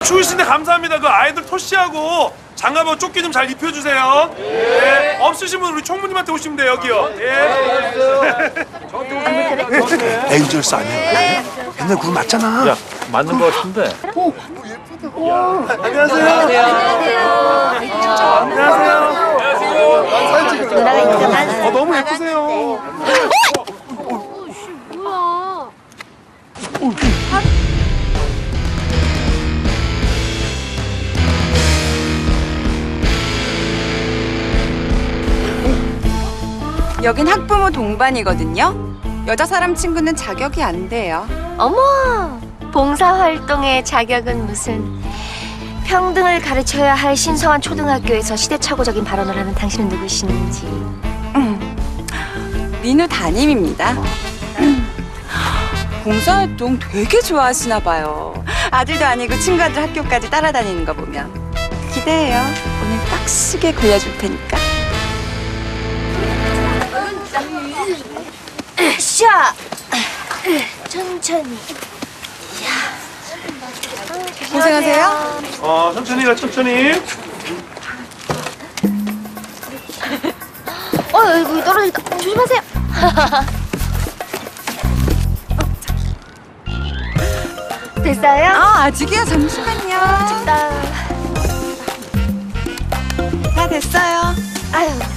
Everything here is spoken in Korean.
추우신데 감사합니다. 그 아이들 토시하고 장갑하고 조끼 좀 잘 입혀주세요. 예. 없으신 분 우리 총무님한테 오시면 돼요. 여기요. 예. 에이절스 아니야? 옛날 그룹 맞잖아. 야, 맞는 거 같은데. 누나가 인정한 너무 예쁘세요. 뭐야? 여긴 학부모 동반이거든요. 여자 사람 친구는 자격이 안 돼요. 어머, 봉사활동의 자격은 무슨. 평등을 가르쳐야 할 신성한 초등학교에서 시대착오적인 발언을 하는 당신은 누구신지. 민우 담임입니다. 봉사활동 되게 좋아하시나 봐요. 아들도 아니고 친구들 학교까지 따라다니는 거 보면. 기대해요. 오늘 빡시게 골려줄 테니까. 샤! 천천히. 고생하세요. 천천히 가, 천천히. 여기 떨어지니까 조심하세요. 됐어요? 아직이요. 잠시만요. 됐다. 다 됐어요. 아유,